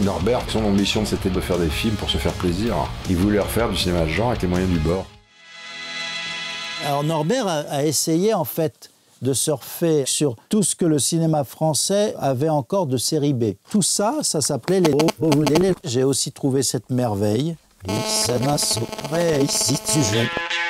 Norbert, son ambition c'était de faire des films pour se faire plaisir. Il voulait refaire du cinéma de genre avec les moyens du bord. Alors Norbert a essayé en fait de surfer sur tout ce que le cinéma français avait encore de série B. Tout ça, ça s'appelait les... J'ai aussi trouvé cette merveille. Si tu veux.